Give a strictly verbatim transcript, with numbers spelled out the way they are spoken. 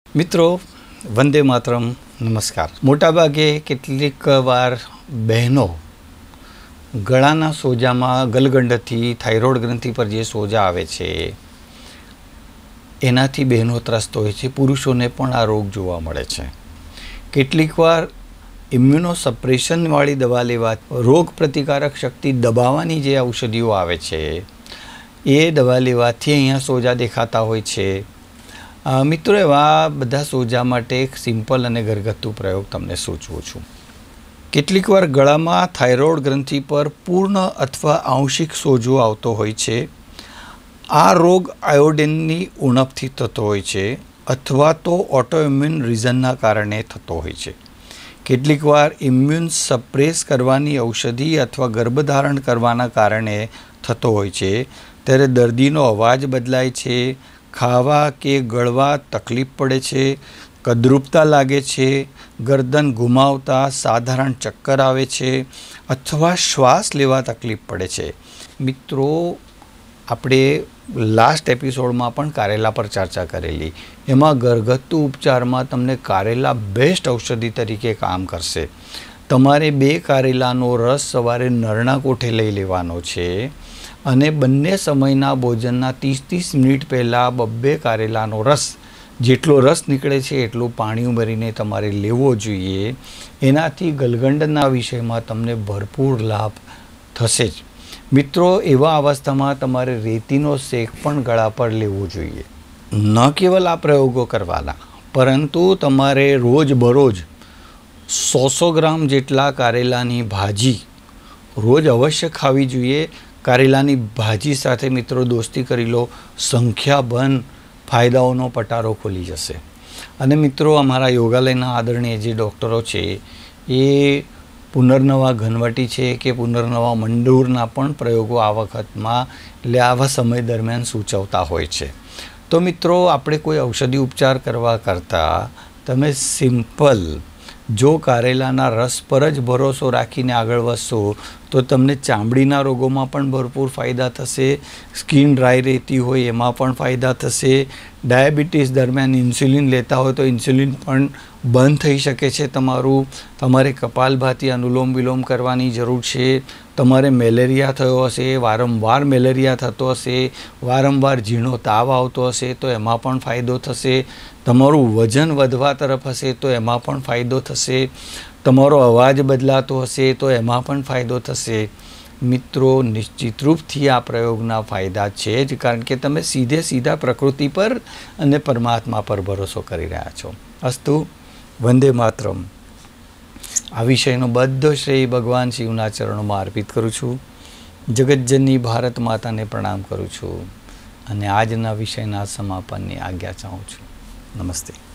मित्रों वंदे मातरम नमस्कार। मोटा भागे केटलीक वार बहनों गळाना सोजामां गलगंडथी थायरोइड ग्रंथि पर जे सोजा आवे छे एनाथी बहनों त्रस्त होय छे। पुरुषोने पण आ रोग जोवा मळे छे। केटलीक वार इम्यूनोसप्रेशन वाली दवा लेवा रोग प्रतिकारक शक्ति दबावानी जे औषधिओ आवे छे ए दवा लेवाथी अहींया सोजा देखाता होय छे। मित्रों एवा बधा सोजा माटे एक सिंपल अने घरगथ्थु प्रयोग तमने सूचवुं छुं। केटलीक वार गळामां थायरोइड ग्रंथि पर पूर्ण अथवा आंशिक सोजो आवतो होय छे। आ रोग आयोडीननी उणपथी थतो होय छे अथवा तो ऑटोइम्यून रीजनना कारणे थतो होय छे। केटलीक वार इम्यून सप्रेस करवानी औषधि अथवा गर्भधारण करवाना कारणे थतो होय छे। त्यारे दर्दीनो अवाज बदलाय छे, खावा के गळवा तकलीफ पड़े छे, कदरूपता लागे छे, गर्दन घुमावता साधारण चक्कर आवे छे अथवा श्वास लेवा तकलीफ पड़े छे। मित्रों आपणे लास्ट एपिसोड में पण कारेला पर चर्चा करेली। एमां घरगथ्थु उपचार में तमने कारेला बेस्ट औषधि तरीके काम करशे। तमारे बे कारेलानो रस सवारे नरना कोठे लई लेवानो छे अने बंने समयना भोजनना तीस तीस मिनिट पहला बब्बे कारेलानो रस जेटलो रस निकळे छे एटલું पाणी उमरीने तमारे लेवो जोईए। एनाथी गलगंडना विषयमां तमने भरपूर लाभ थशे ज। मित्रों एवा अवस्थामां तमारे रेतीनो शेक पण गळा पर लेवो जोईए। न केवल आ प्रयोगो करवाना परंतु तमारे रोज बरोज सौ सौ ग्राम जेटला कारेलानी भाजी रोज अवश्य खावी जोईए। कारेलानी भाजी साथे मित्रों दोस्ती करी लो, संख्याबंध फायदाओनो पटारो खोली जशे। अने मित्रों अमारा योगालयना आदरणीय जे डॉक्टरो छे ए पुनर्नवा घनवटी छे के पुनर्नवा मंडूरना पण प्रयोगो आ वखतमां એટલે आवा समय दरमियान सूचवता होय छे। तो मित्रों आपणे कोई औषधि उपचार करवा करता तमे सिंपल जो कारेलाना रस पर ज भरोसो राखीने आगळ वधशो तो तमने चामड़ीना रोगोमां पण भरपूर फायदा थशे। स्किन ड्राय रहेती होय एमां पण फायदा थशे। डायबिटीज दरमियान इन्स्युलिन लेता हो तो इन्स्युलिन पण बंध थई शके छे। तमारुं तमारे कपालभाती अनुलोम विलोम करवानी जरूर छे। तमारे मेलेरिया थयो हशे, वारंवार मेलेरिया थतो हशे, वारंवार झीणो ताव आवतो हशे तो एमां पण फायदो थशे। तमारुं वजन वधवा तरफ हशे तो एमां पण फायदो थशे। तमारो अवाज बदलातो हशे तो एमां पण फायदो थशे। मित्रों निश्चित रूपथी आ प्रयोगना फायदा छे ज, कारण के तमे सीधे सीधा प्रकृति पर अने परमात्मा पर भरोसो करी रह्या छो। अस्तु वंदे मातरम। आ विषयनो बधो श्रेय भगवान शिवना चरणों में अर्पित करूँ छूँ। जगतजननी भारत माता ने प्रणाम करूँ छूँ अने आजना विषयना समापननी आज्ञा चाहूँ छूँ। नमस्ते।